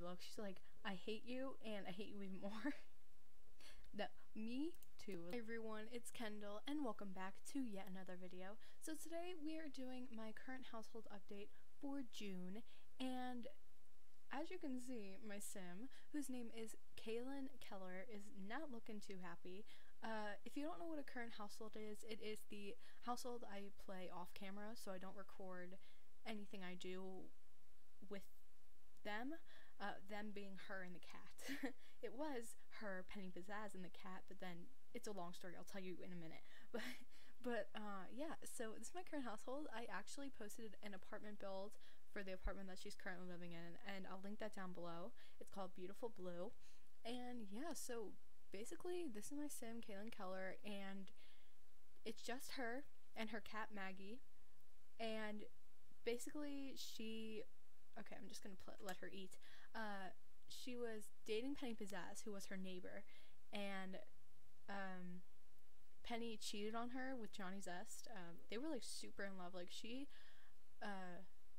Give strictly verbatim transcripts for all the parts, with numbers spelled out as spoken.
look. She's like, I hate you and I hate you even more. No, me too. Hey everyone, it's Kendall and welcome back to yet another video. So today we are doing my current household update for June, and as you can see, my sim, whose name is Kaylin Keller, is not looking too happy. Uh, if you don't know what a current household is, it is the household I play off camera, so I don't record anything I do with them, uh, them being her and the cat. It was her, Penny Pizzazz, and the cat, but then it's a long story, I'll tell you in a minute. But, but uh, yeah, so this is my current household. I actually posted an apartment build for the apartment that she's currently living in, and I'll link that down below. It's called Beautiful Blue. And yeah, so basically this is my sim, Kaylin Keller, and it's just her and her cat Maggie, and basically she okay, I'm just gonna pl- let her eat. Uh, she was dating Penny Pizzazz, who was her neighbor, and um, Penny cheated on her with Johnny Zest. Um, they were like super in love. Like she, uh,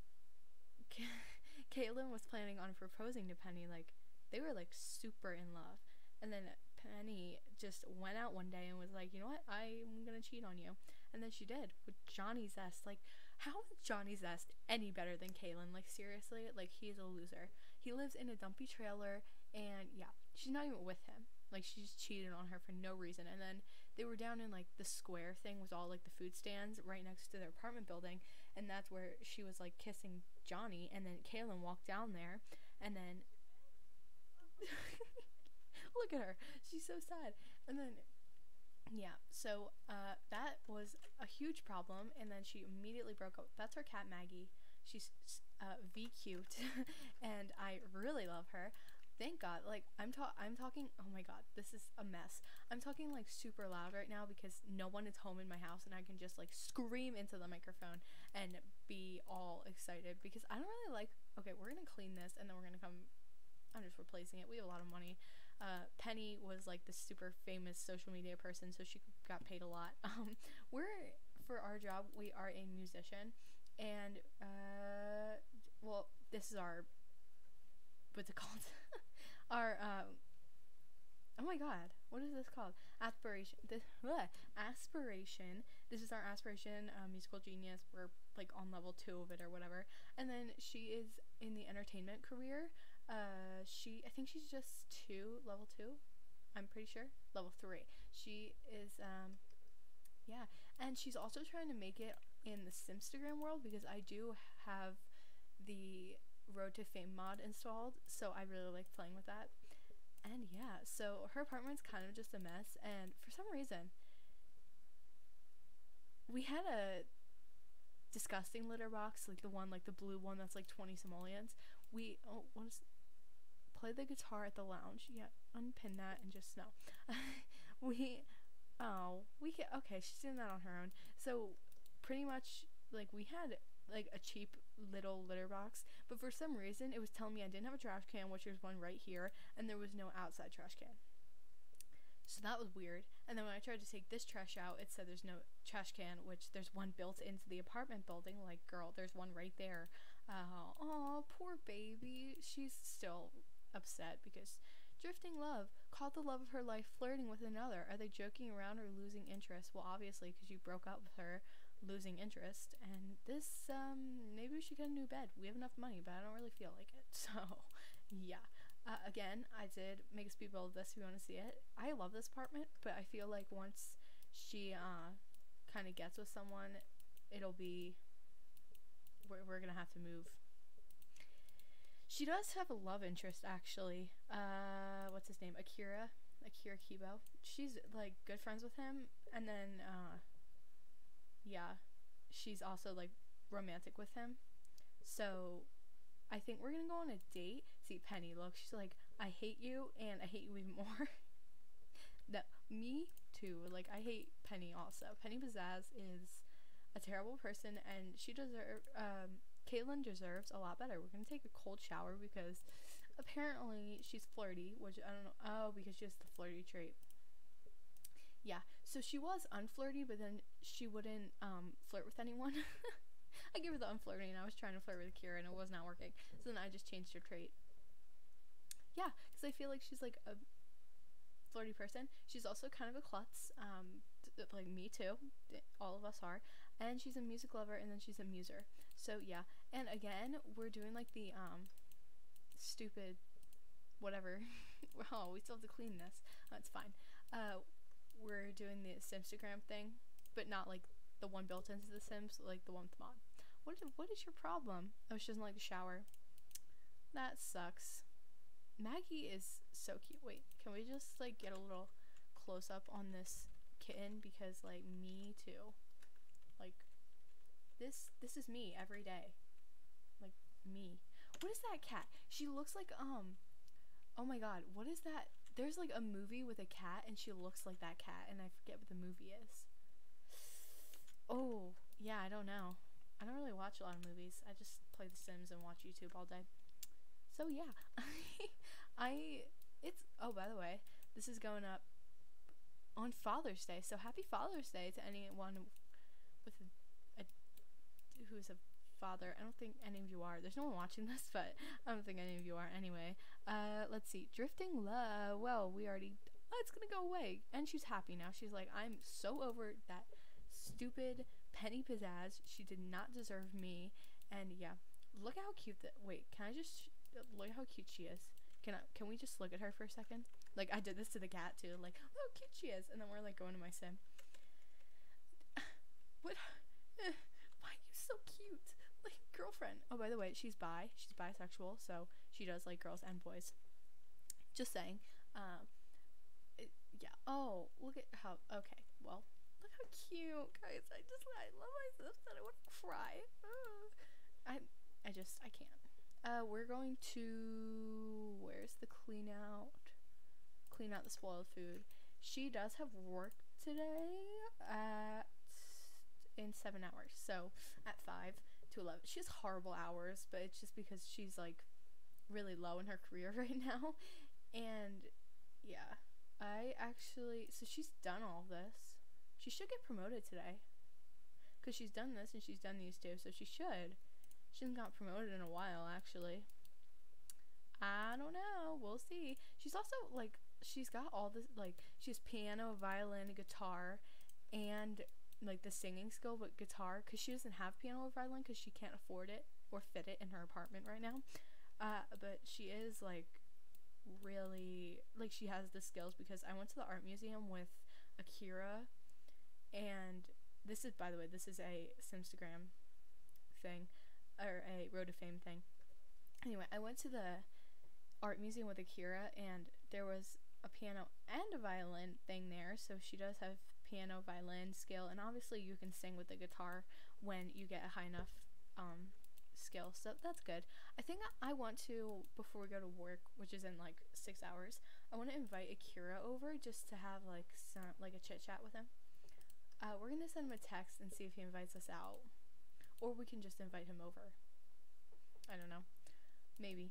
Caitlin was planning on proposing to Penny. Like they were like super in love, and then Penny just went out one day and was like, you know what, I'm gonna cheat on you. And then she did with Johnny Zest. Like, how is Johnny Zest any better than Kaylin? Like, seriously, like, he's a loser. He lives in a dumpy trailer, and yeah, she's not even with him. Like, she just cheated on her for no reason. And then they were down in like the square thing with all like the food stands right next to their apartment building, and that's where she was like kissing Johnny, and then Kaylin walked down there, and then look at her, she's so sad. And then yeah, so uh, that was a huge problem, and then she immediately broke up. That's her cat Maggie. She's uh, V cute, and I really love her. Thank God. Like I'm ta- I'm talking. Oh my God, this is a mess. I'm talking like super loud right now because no one is home in my house, and I can just like scream into the microphone and be all excited because I don't really like. Okay, we're gonna clean this, and then we're gonna come. I'm just replacing it. We have a lot of money. Uh, Penny was like this super famous social media person, so she got paid a lot. Um, we're, for our job, we are a musician, and, uh, well, this is our, what's it called? Our, um, oh my God, what is this called? Aspiration. This, bleh, aspiration. This is our aspiration, uh, musical genius. We're like on level two of it or whatever. And then she is in the entertainment career. Uh, she, I think she's just two, level two. I'm pretty sure. Level three. She is, um, yeah. And she's also trying to make it in the Simstagram world because I do have the Road to Fame mod installed. So I really like playing with that. And yeah, so her apartment's kind of just a mess, and for some reason, we had a disgusting litter box, like the one, like the blue one that's like twenty simoleons. We, oh, what is, play the guitar at the lounge. Yeah, unpin that and just no. we, oh, we can, okay, she's doing that on her own. So, pretty much, like, we had like a cheap little litter box, but for some reason it was telling me I didn't have a trash can, which there's one right here, and there was no outside trash can. So that was weird. And then when I tried to take this trash out, it said there's no trash can, which there's one built into the apartment building. Like, girl, there's one right there. Uh, oh, poor baby. She's still upset because drifting love, caught the love of her life flirting with another. Are they joking around or losing interest? Well, obviously, because you broke up with her, losing interest. And this, um, maybe we should get a new bed. We have enough money, but I don't really feel like it. So, yeah. Uh, again, I did make a speed build of this if you want to see it. I love this apartment, but I feel like once she uh, kind of gets with someone, it'll be, we're, we're gonna have to move. She does have a love interest, actually. Uh, what's his name? Akira. Akira Kibo. She's, like, good friends with him, and then, uh, yeah, she's also, like, romantic with him. So I think we're gonna go on a date. See, Penny, look, she's like, I hate you, and I hate you even more. That, me too. Like, I hate Penny also. Penny Pizzazz is a terrible person, and she deserves, um, Caitlin deserves a lot better. We're gonna take a cold shower because apparently she's flirty, which I don't know. Oh, because she has the flirty trait. Yeah, so she was unflirty, but then she wouldn't um, flirt with anyone. I gave her the unflirty, and I was trying to flirt with Kira, and it was not working. So then I just changed her trait. yeah, because I feel like she's like a flirty person. She's also kind of a klutz, um, like me too. All of us are. And she's a music lover, and then she's a muser. So yeah. And again, we're doing like the um, stupid, whatever. Oh, we still have to clean this. Oh, it's fine. Uh, we're doing the Simstagram thing, but not like the one built into the Sims, like the one with mod. What is, what is your problem? Oh, she doesn't like to shower. That sucks. Maggie is so cute. Wait, can we just like get a little close up on this kitten, because like me too. Like this this is me every day. Like me. What is that cat? She looks like um oh my god, what is that? There's like a movie with a cat and she looks like that cat, and I forget what the movie is. Oh, yeah, I don't know. I don't really watch a lot of movies. I just play The Sims and watch YouTube all day. So yeah. I it's oh by the way, this is going up on Father's Day. So happy Father's Day to anyone with a, a who's a father. I don't think any of you are. There's no one watching this, but I don't think any of you are anyway. Uh let's see. Drifting Love. Well, we already oh, it's gonna go away. And she's happy now. She's like, I'm so over that stupid Penny Pizzazz. She did not deserve me. And yeah, look how cute that wait, can I just look how cute she is. Can I, can we just look at her for a second? Like, I did this to the cat too. Like, look how cute she is. And then we're like going to my sim. What? Why are you so cute? Like, girlfriend. Oh, by the way, she's bi. She's bisexual, so she does like girls and boys. Just saying. Um, it, yeah. Oh, look at how. Okay. Well, look how cute, guys. I just I love myself that I want to cry. Uh, I I just I can't. Uh, we're going to, where's the clean out? Clean out the spoiled food. She does have work today at, in seven hours. So, at five to eleven. She has horrible hours, but it's just because she's, like, really low in her career right now. And, yeah. I actually, so she's done all this. She should get promoted today. Because she's done this and she's done these two, so she should. She hasn't got promoted in a while, actually. I don't know. We'll see. She's also, like, she's got all this, like, she has piano, violin, guitar, and, like, the singing skill, but guitar, because she doesn't have piano or violin because she can't afford it or fit it in her apartment right now. Uh, but she is, like, really, like, she has the skills, because I went to the art museum with Akira, and this is, by the way, this is a Simstagram thing. Or a Road to Fame thing. Anyway, I went to the art museum with Akira, and there was a piano and a violin thing there, so she does have piano, violin skill, and obviously you can sing with the guitar when you get a high enough um, skill, so that's good. I think I want to, before we go to work, which is in like six hours, I want to invite Akira over just to have like some, like a chit chat with him. Uh, we're gonna send him a text and see if he invites us out. Or we can just invite him over. I don't know. Maybe.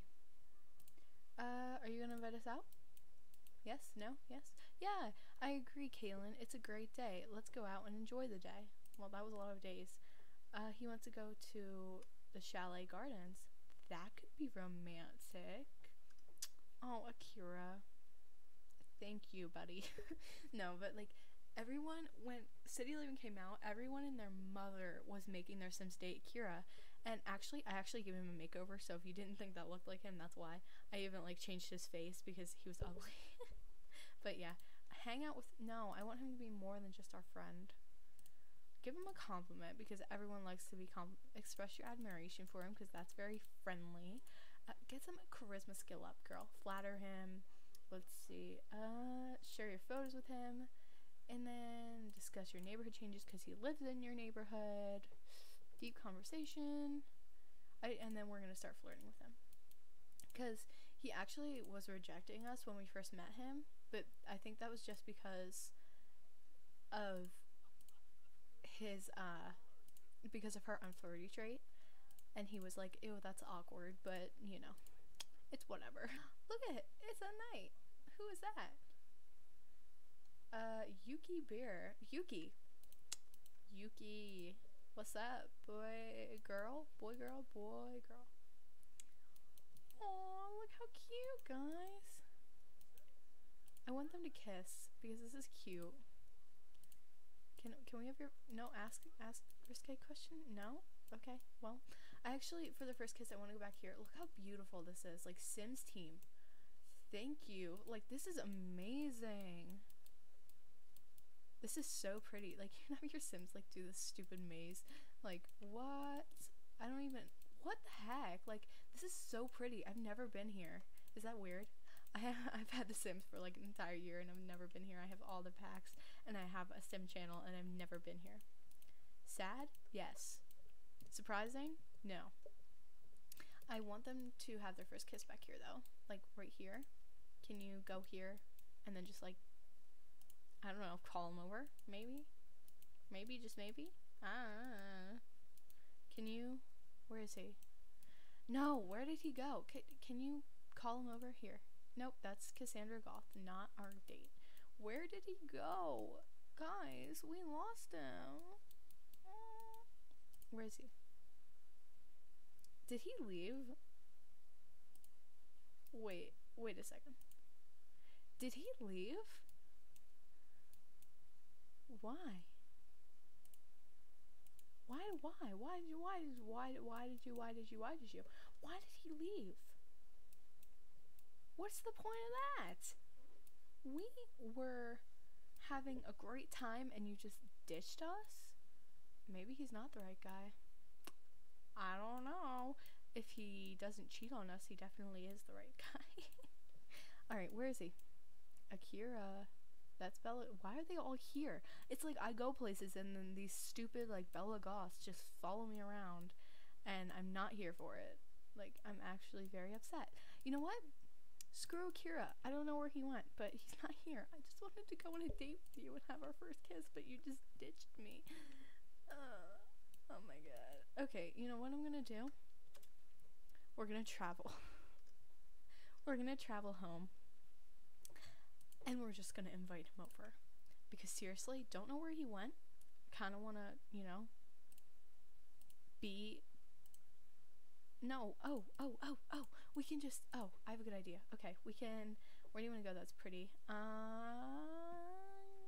Uh, are you gonna invite us out? Yes? No? Yes? Yeah, I agree, Kaylin. It's a great day. Let's go out and enjoy the day. Well, that was a lot of days. Uh, he wants to go to the Chalet Gardens. That could be romantic. Oh, Akira. Thank you, buddy. No, but like, everyone, when City Living came out, everyone and their mother was making their Sims date Akira. And actually, I actually gave him a makeover, so if you didn't think that looked like him, that's why. I even, like, changed his face because he was ugly. But yeah, hang out with, no, I want him to be more than just our friend. Give him a compliment, because everyone likes to be, com- express your admiration for him, because that's very friendly. Uh, get some charisma skill up, girl. Flatter him. Let's see. Uh, share your photos with him. And then discuss your neighborhood changes because he lives in your neighborhood. Deep conversation. I, and then we're going to start flirting with him. Because he actually was rejecting us when we first met him. But I think that was just because of his, uh, because of her unflirty trait. And he was like, ew, that's awkward. But, you know, it's whatever. Look at it. It's a knight. Who is that? Uh, Yuki Bear. Yuki. Yuki. What's up, boy, girl? Boy, girl, boy, girl. Oh, look how cute, guys. I want them to kiss because this is cute. Can can we have your no ask ask risque question? No? Okay. Well, I actually for the first kiss I want to go back here. Look how beautiful this is. Like Sims team. Thank you. Like this is amazing. This is so pretty. Like you can have your Sims like do this stupid maze. Like what? I don't even what the heck? Like this is so pretty. I've never been here. Is that weird? I ha- I've had The Sims for like an entire year and I've never been here. I have all the packs and I have a Sim channel and I've never been here. Sad? Yes. Surprising? No. I want them to have their first kiss back here though. Like right here. Can you go here and then just like, I don't know, call him over? Maybe? Maybe, just maybe? Ah. Can you, where is he? No, where did he go? Can, can you call him over here? Nope, that's Cassandra Goth, not our date. Where did he go? Guys, we lost him. Where is he? Did he leave? Wait, wait a second. Did he leave? Why? Why, why, why did you, why did, why, why did you, why did you, why did you, why did he leave? What's the point of that? We were having a great time and you just ditched us? Maybe he's not the right guy. I don't know. If he doesn't cheat on us, he definitely is the right guy. Alright, where is he? Akira. That's Bella. Why are they all here? It's like I go places and then these stupid like Bella Goths just follow me around and I'm not here for it. Like I'm actually very upset. You know what? Screw Akira. I don't know where he went, but he's not here. I just wanted to go on a date with you and have our first kiss, but you just ditched me. Uh, oh my god. Okay, you know what I'm gonna do? We're gonna travel. We're gonna travel home. And we're just gonna invite him over. Because seriously, don't know where he went. Kinda wanna, you know, be... No, oh, oh, oh, oh, we can just, oh, I have a good idea. Okay, we can, where do you wanna go that's pretty? Uh,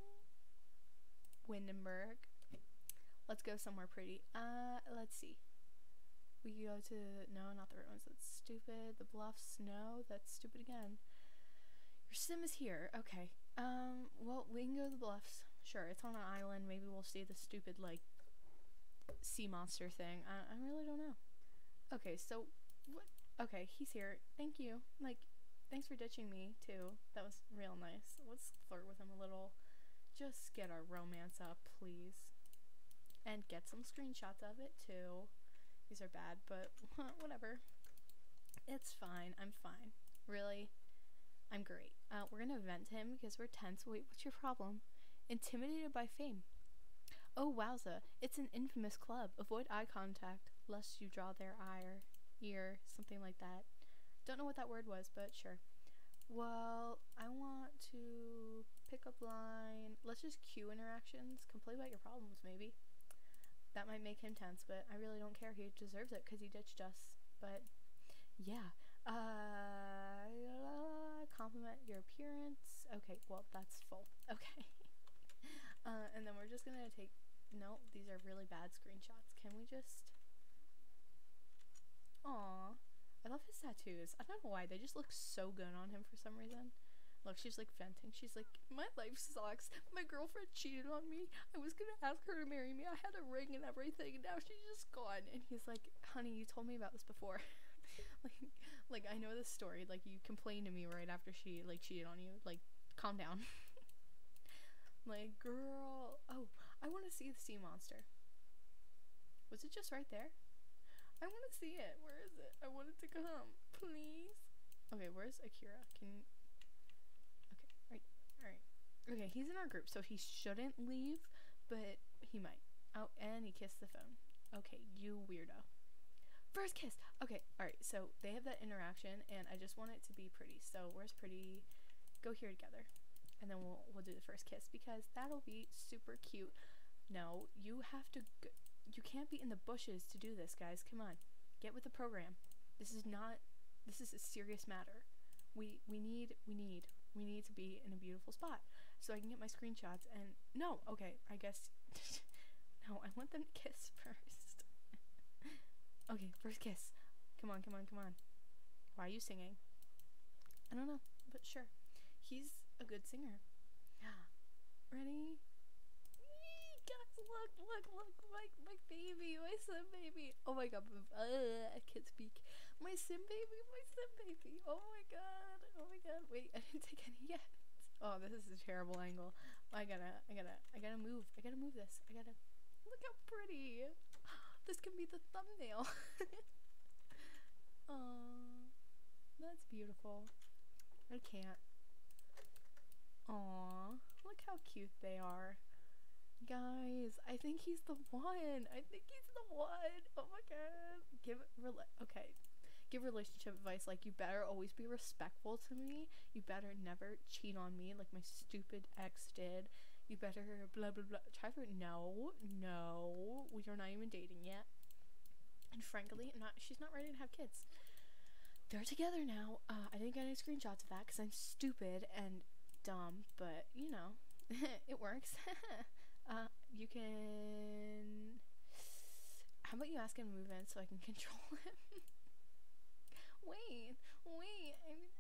Windenburg. Let's go somewhere pretty. Uh, let's see. We can go to, no, not the right ones, that's stupid. The Bluffs, no, that's stupid again. Your Sim is here. Okay. Um, well, we can go to the Bluffs. Sure, it's on an island. Maybe we'll see the stupid, like, sea monster thing. I, I really don't know. Okay, so, what? Okay, he's here. Thank you. Like, thanks for ditching me, too. That was real nice. Let's flirt with him a little. Just get our romance up, please. And get some screenshots of it, too. These are bad, but whatever. It's fine. I'm fine. Really? I'm great. Uh, we're gonna vent him because we're tense. Wait, what's your problem? Intimidated by fame. Oh, wowza. It's an infamous club. Avoid eye contact, lest you draw their eye or ear, something like that. Don't know what that word was, but sure. Well, I want to pick up line. Let's just cue interactions. Complain about your problems, maybe. That might make him tense, but I really don't care. He deserves it because he ditched us. But, yeah. Uh, compliment your appearance. Okay, well, that's full. Okay. uh, and then we're just gonna take... No, these are really bad screenshots. Can we just... Aww. I love his tattoos. I don't know why. They just look so good on him for some reason. Look, she's like venting. She's like, my life sucks. My girlfriend cheated on me. I was gonna ask her to marry me. I had a ring and everything, and now she's just gone. And he's like, honey, you told me about this before. like, like I know this story. Like, you complained to me right after she like cheated on you. Like, calm down. Like, girl. Oh, I want to see the sea monster. Was it just right there? I want to see it. Where is it? I want it to come. Please. Okay, where's Akira? Can... Okay, right. Alright. Okay, he's in our group, so he shouldn't leave, but he might. Oh, and he kissed the phone. Okay, you weirdo. First kiss! Okay, alright, so they have that interaction, and I just want it to be pretty. So, where's pretty? Go here together. And then we'll, we'll do the first kiss, because that'll be super cute. No, you have to... Go You can't be in the bushes to do this, guys. Come on. Get with the program. This is not This is a serious matter. We we need we need we need to be in a beautiful spot so I can get my screenshots. And no, okay, I guess no, I want them to kiss first. Okay, first kiss. Come on, come on, come on. Why are you singing? I don't know, but sure. He's a good singer. Ready? Eee, guys, look, look, look, my, my baby, my sim baby. Oh my god, uh, I can't speak. My sim baby, my sim baby. Oh my god, oh my god. Wait, I didn't take any yet. Oh, this is a terrible angle. I gotta, I gotta, I gotta move. I gotta move this. I gotta, look how pretty. This can be the thumbnail. Aww, that's beautiful. I can't. Aww, look how cute they are. Guys, I think he's the one. I think he's the one. Oh my god. Give rela- okay. Give relationship advice like, you better always be respectful to me. You better never cheat on me like my stupid ex did. You better blah blah blah. Trevor, no, no. We are not even dating yet. And frankly, not she's not ready to have kids. They're together now. Uh, I didn't get any screenshots of that because I'm stupid and dumb, but you know, it works. uh, you can. How about you ask him to move in so I can control him? wait, wait.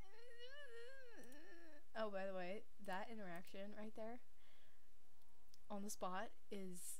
Oh, by the way, that interaction right there on the spot is.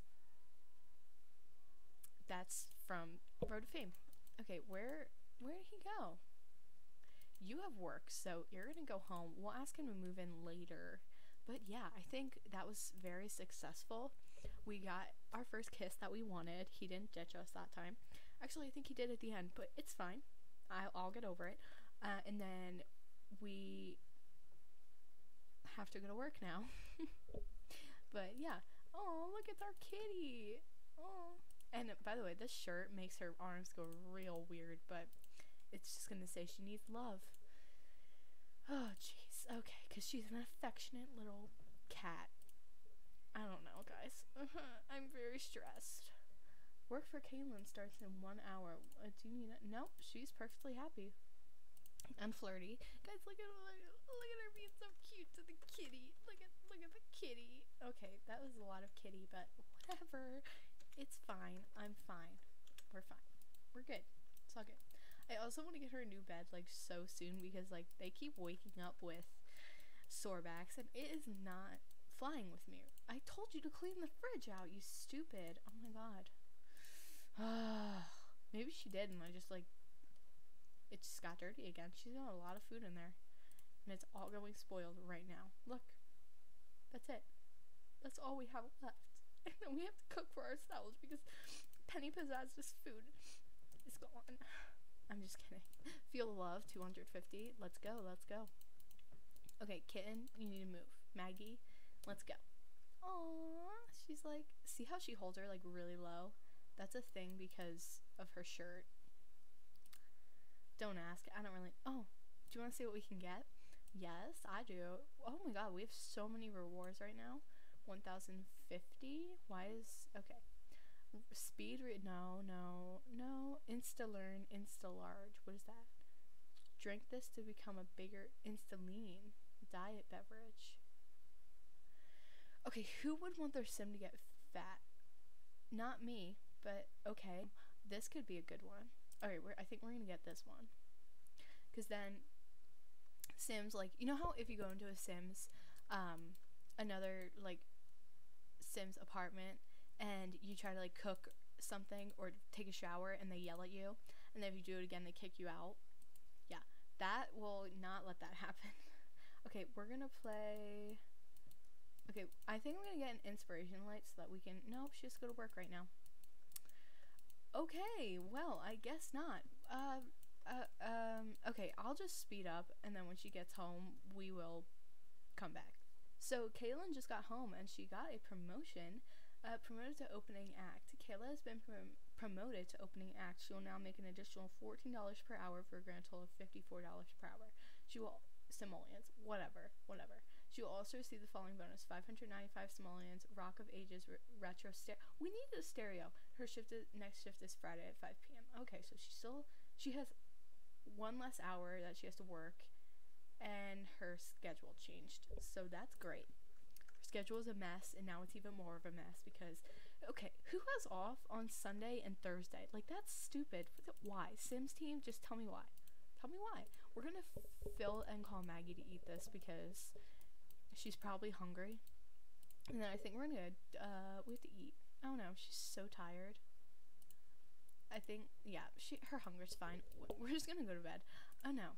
That's from Road to Fame. Okay, where where did he go? You have work, so you're gonna go home. We'll ask him to move in later. But yeah, I think that was very successful. We got our first kiss that we wanted. He didn't ditch us that time. Actually, I think he did at the end, but it's fine. I'll, I'll get over it. Uh, and then we have to go to work now. But yeah. Oh, look, it's our kitty. Oh. And by the way, this shirt makes her arms go real weird, but it's just gonna say she needs love. Oh, jeez. Okay, because she's an affectionate little cat. I don't know, guys. I'm very stressed. Work for Kaylin starts in one hour. Uh, do you need it? No, she's perfectly happy. And flirty. Guys, look at look, look at her being so cute to the kitty. Look at look at the kitty. Okay, that was a lot of kitty, but whatever. It's fine. I'm fine. We're fine. We're good. It's all good. I also want to get her a new bed like so soon because like they keep waking up with sore backs and it is not flying with me. I told you to clean the fridge out, you stupid. Oh my god. Maybe she did and I just like it just got dirty again. She's got a lot of food in there and it's all going spoiled right now. Look. That's it. That's all we have left. And then we have to cook for ourselves because Penny Pizzazz food is gone. I'm just kidding. Feel the love, two hundred fifty. Let's go, let's go. Okay, kitten, you need to move. Maggie, let's go. Aww, she's like, see how she holds her like really low? That's a thing because of her shirt. Don't ask, I don't really, oh, do you want to see what we can get? Yes, I do. Oh my god, we have so many rewards right now. one thousand fifty? Why is, okay. Speed read, no, no, no. Insta learn, insta large. What is that? Drink this to become a bigger insta lean diet beverage. Okay, who would want their sim to get fat? Not me, but okay. This could be a good one. Okay, we're, I think we're gonna get this one. Because then Sims, like, you know how if you go into a Sims, um, another, like, Sims apartment, and you try to like cook something or take a shower and they yell at you, and then if you do it again they kick you out. Yeah, that will not let that happen. Okay, we're gonna play. Okay, I think I'm gonna get an inspiration light so that we can. No, she has to go to work right now. Okay, well, I guess not. Uh, uh, um, okay, I'll just speed up, and then when she gets home, we will come back. So Kaylin just got home and she got a promotion. Uh, promoted to opening act. Kayla has been prom promoted to opening act. She will now make an additional fourteen dollars per hour for a grand total of fifty-four dollars per hour. She will, simoleons, whatever, whatever. She will also receive the following bonus: five hundred ninety-five simoleons, Rock of Ages, re retro stereo. We need a stereo. Her shift is, next shift is Friday at five p m Okay, so she still, she has one less hour that she has to work, and her schedule changed. So that's great. Her schedule is a mess, and now it's even more of a mess because, okay, who has off on Sunday and Thursday? Like, that's stupid. Why? Sims team, just tell me why. Tell me why. We're gonna fill and call Maggie to eat this because she's probably hungry. And then I think we're gonna, uh, we have to eat. I don't know, she's so tired. I think, yeah, she her hunger's fine. We're just gonna go to bed. Oh no.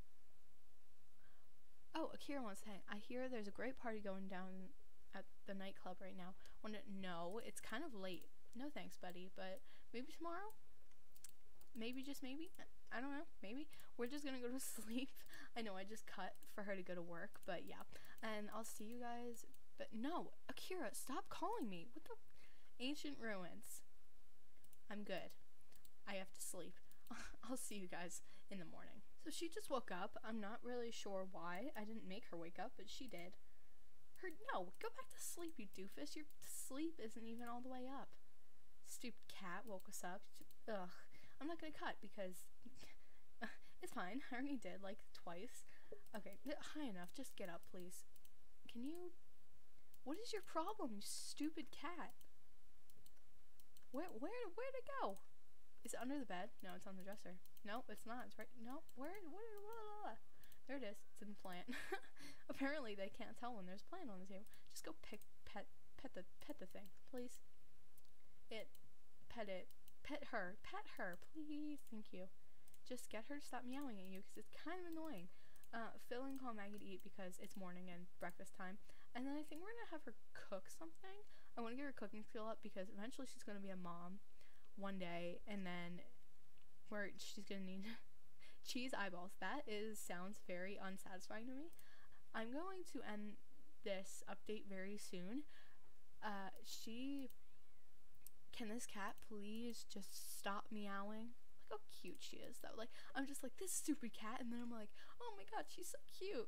Oh, Akira wants to hang. I hear there's a great party going down at the nightclub right now. Wanna, no, it's kind of late. No thanks, buddy, but maybe tomorrow? Maybe, just maybe? I don't know, maybe. We're just gonna go to sleep. I know I just cut for her to go to work, but yeah. And I'll see you guys, but no, Akira, stop calling me. What the? Ancient ruins. I'm good. I have to sleep. I'll see you guys in the morning. So she just woke up. I'm not really sure why. I didn't make her wake up, but she did. Her, no, go back to sleep, you doofus. Your sleep isn't even all the way up. Stupid cat woke us up. Ugh. I'm not gonna cut because it's fine. I already did, like, twice. Okay, high enough. Just get up, please. Can you... What is your problem, you stupid cat? Where, where, where'd it go? Is it under the bed? No, it's on the dresser. No, it's not. It's right. No, where, where, where? There it is. It's in the plant. Apparently, they can't tell when there's a plant on the table. Just go pick, pet, pet the, pet the thing, please. It, pet it, pet her, pet her, please. Thank you. Just get her to stop meowing at you because it's kind of annoying. Uh, Phil and call Maggie to eat because it's morning and breakfast time. And then I think we're gonna have her cook something. I want to get her cooking skill up because eventually she's gonna be a mom one day, and then where she's gonna need cheese eyeballs. That is sounds very unsatisfying to me. I'm going to end this update very soon. Uh, she can this cat please just stop meowing? Look how cute she is though. Like, I'm just like, this stupid cat, and then I'm like, oh my god, she's so cute.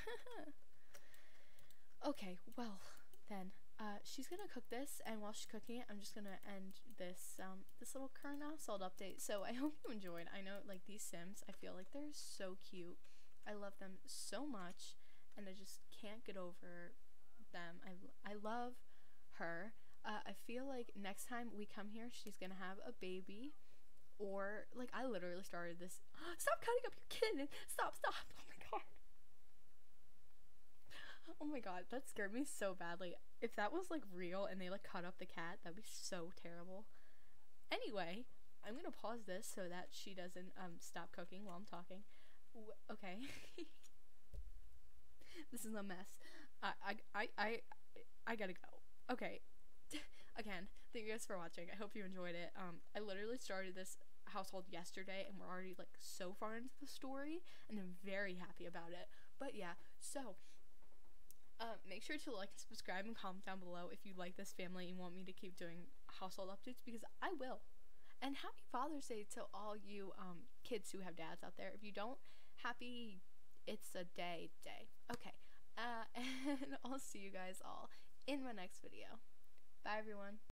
Okay, well then. Uh, she's gonna cook this, and while she's cooking it, I'm just gonna end this um this little current household update. So I hope you enjoyed. I know, like, these Sims, I feel like they're so cute. I love them so much, and I just can't get over them. I I love her. Uh, I feel like next time we come here, she's gonna have a baby, or like I literally started this. Stop cutting up your kitten! Stop! Stop! Oh my god. Oh my god, that scared me so badly. If that was, like, real and they, like, cut up the cat, that'd be so terrible. Anyway, I'm gonna pause this so that she doesn't um stop cooking while I'm talking. W okay. This is a mess. I, I, I, I, I gotta go. Okay. Again, thank you guys for watching. I hope you enjoyed it. Um, I literally started this household yesterday, and we're already, like, so far into the story, and I'm very happy about it. But yeah, so... Uh, make sure to like and subscribe and comment down below if you like this family and want me to keep doing household updates, because I will. And happy Father's Day to all you um, kids who have dads out there. If you don't, happy It's a Day Day. Okay. Uh, and I'll see you guys all in my next video. Bye, everyone.